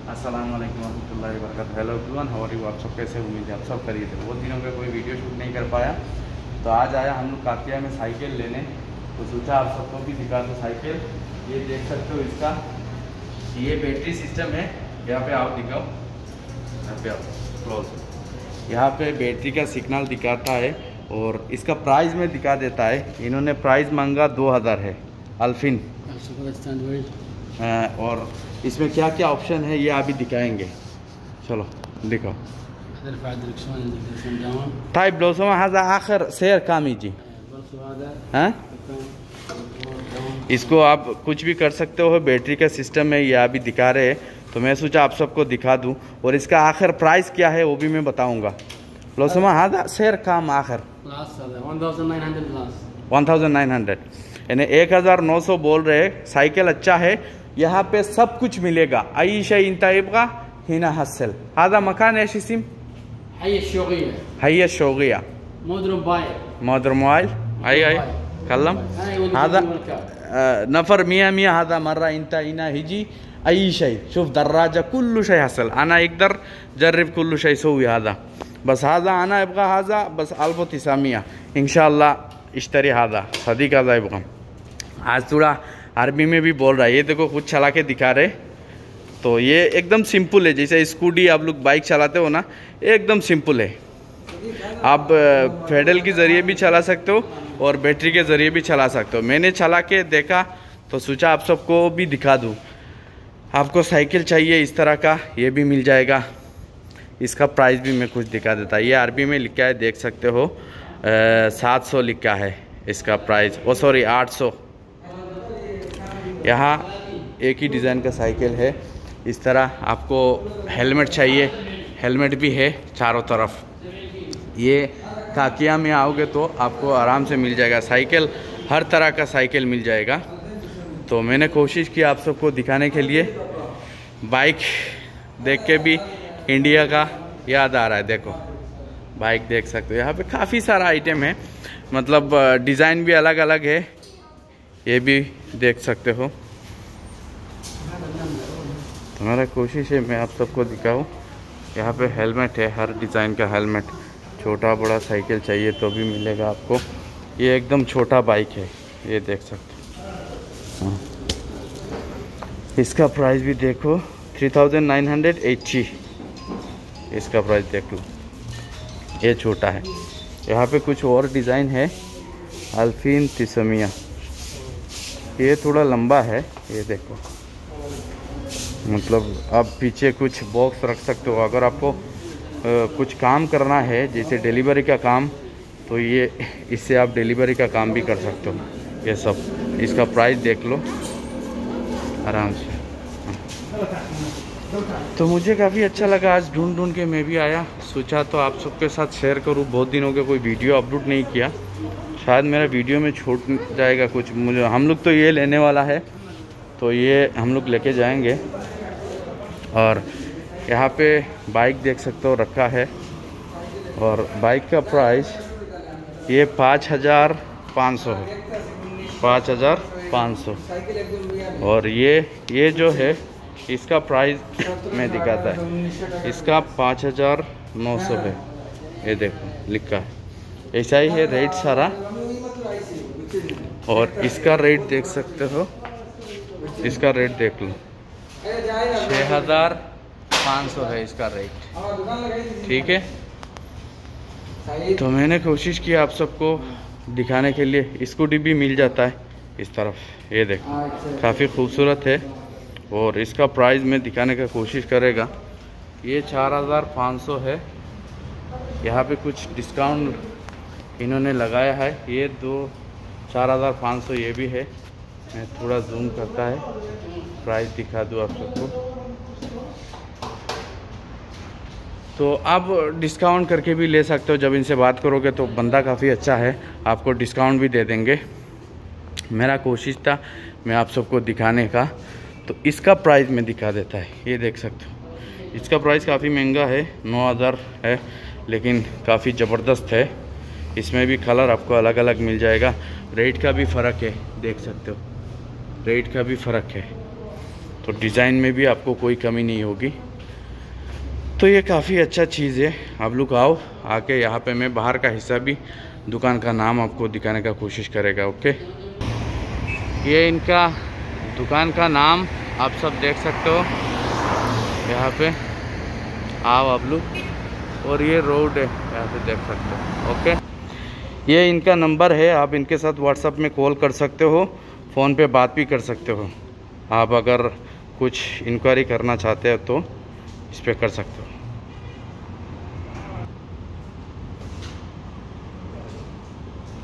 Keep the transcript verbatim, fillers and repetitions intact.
अस्सलाम वालेकुम रहमतुल्लाहि व बरकातहू। Hello everyone, how are you? आप सब कैसे? उम्मीद है आप सब करिए थे। बहुत दिनों में कोई वीडियो शूट नहीं कर पाया, तो आज आया हम लोग कातिया में साइकिल लेने, तो सोचा आप सबको भी दिखा दो साइकिल। ये देख सकते हो, इसका ये बैटरी सिस्टम है। यहाँ पे आओ, दिखाओ, यहाँ पे आओ क्लोज। यहाँ पे बैटरी का सिग्नल दिखाता है और इसका प्राइस में दिखा देता है। इन्होंने प्राइस मांगा दो हज़ार है अल्फिन। और इसमें क्या क्या ऑप्शन है ये अभी दिखाएंगे। चलो दिखाओ। طيب لو سمحت هذا آخر سير كام يجي؟ हाँ, इसको आप कुछ भी कर सकते हो। बैटरी का सिस्टम है, ये अभी दिखा रहे हैं, तो मैं सोचा आप सबको दिखा दूं। और इसका आखिर प्राइस क्या है वो भी मैं बताऊंगा। लो समा هذا سير كام आखिर? वन थाउजेंड नाइन हंड्रेड, यानी एक हज़ार नौ सौ बोल रहे। साइकिल अच्छा है, यहाँ पे सब कुछ मिलेगा। आई शे इंता यबगा हिना हसल। هذا مكان ايش اسم؟ حي الشوقية. حي الشوقية. مودرن موبايل. مودرن موبايل. اي اي تكلم. هذا آه نفر مية مية. هذا مرة انت هنا هيجي اي شيء، شوف دراجة كل شيء حصل. انا اقدر جرب كل شيء سوي هذا، بس هذا انا ابغى هذا بس ألف وتسعمية ان شاء الله اشتري هذا صديق هذا يبغى। आज थोड़ा अरबी में भी बोल रहा है। ये देखो कुछ चला के दिखा रहे, तो ये एकदम सिंपल है। जैसे स्कूटी आप लोग बाइक चलाते हो ना, एकदम सिंपल है। आप पेडल के ज़रिए भी चला सकते हो और बैटरी के ज़रिए भी चला सकते हो। मैंने चला के देखा तो सोचा आप सबको भी दिखा दूँ। आपको साइकिल चाहिए इस तरह का, ये भी मिल जाएगा। इसका प्राइस भी मैं कुछ दिखा देता। ये अरबी में लिखा है, देख सकते हो, सात सौ लिखा है इसका प्राइस। ओ सॉरी आठ सौ। यहाँ एक ही डिज़ाइन का साइकिल है। इस तरह आपको हेलमेट चाहिए, हेलमेट भी है चारों तरफ। ये काकिया में आओगे तो आपको आराम से मिल जाएगा साइकिल, हर तरह का साइकिल मिल जाएगा। तो मैंने कोशिश की आप सबको दिखाने के लिए। बाइक देख के भी इंडिया का याद आ रहा है। देखो बाइक देख सकते हो, यहाँ पे काफ़ी सारा आइटम है, मतलब डिज़ाइन भी अलग अलग है। ये भी देख सकते हो। हमारा कोशिश है मैं आप सबको दिखाऊं। यहाँ पे हेलमेट है, हर डिज़ाइन का हेलमेट। छोटा बड़ा साइकिल चाहिए तो भी मिलेगा आपको। ये एकदम छोटा बाइक है, ये देख सकते हो। इसका प्राइस भी देखो, three thousand nine hundred eighty. इसका प्राइस देख लो, ये छोटा है। यहाँ पे कुछ और डिज़ाइन है, अल्फिन तिसमिया। ये थोड़ा लंबा है, ये देखो, मतलब आप पीछे कुछ बॉक्स रख सकते हो। अगर आपको आ, कुछ काम करना है, जैसे डिलीवरी का काम, तो ये इससे आप डिलीवरी का काम भी कर सकते हो। ये सब इसका प्राइस देख लो आराम से। तो मुझे काफ़ी अच्छा लगा, आज ढूंढ ढूंढ के मैं भी आया। सोचा तो आप सबके साथ शेयर करूँ। बहुत दिनों के कोई वीडियो अपलोड नहीं किया, शायद मेरा वीडियो में छूट जाएगा कुछ। मुझे हम लोग तो ये लेने वाला है, तो ये हम लोग लेके जाएंगे। और यहाँ पे बाइक देख सकते हो रखा है, और बाइक का प्राइस ये पाँच हज़ार पाँच सौ है, पाँच हज़ार पाँच सौ। और ये ये जो है इसका प्राइस में दिखाता है, इसका पाँच हज़ार नौ सौ है। ये देखो लिखा है, ऐसा ही है रेट सारा। और इसका रेट देख सकते हो, इसका रेट देख लो, छः हज़ार पाँच सौ है इसका रेट। ठीक है, तो मैंने कोशिश की आप सबको दिखाने के लिए। स्कूटी भी मिल जाता है इस तरफ, ये देखो काफ़ी खूबसूरत है। और इसका प्राइस में दिखाने का कोशिश करेगा। ये चार हज़ार पाँच सौ है। यहाँ पे कुछ डिस्काउंट इन्होंने लगाया है। ये दो चार हज़ार पाँच सौ ये भी है। मैं थोड़ा जूम करता है, प्राइस दिखा दूँ आप सबको। तो आप डिस्काउंट करके भी ले सकते हो। जब इनसे बात करोगे तो बंदा काफ़ी अच्छा है, आपको डिस्काउंट भी दे देंगे। मेरा कोशिश था मैं आप सबको दिखाने का, तो इसका प्राइस में दिखा देता है। ये देख सकते हो, इसका प्राइस काफ़ी महंगा है, नौ हज़ार है, लेकिन काफ़ी ज़बरदस्त है। इसमें भी कलर आपको अलग अलग मिल जाएगा। रेट का भी फ़र्क है, देख सकते हो, रेट का भी फ़र्क है। तो डिज़ाइन में भी आपको कोई कमी नहीं होगी। तो ये काफ़ी अच्छा चीज़ है। आप लोग आओ, आके यहाँ पे मैं बाहर का हिस्सा भी दुकान का नाम आपको दिखाने का कोशिश करेगा। ओके, ये इनका दुकान का नाम आप सब देख सकते हो यहाँ पे। आओ आप लोग, और ये रोड है यहाँ पे देख सकते हो। ओके, ये इनका नंबर है, आप इनके साथ व्हाट्सएप में कॉल कर सकते हो, फ़ोन पे बात भी कर सकते हो। आप अगर कुछ इंक्वायरी करना चाहते हो तो इस पर कर सकते हो।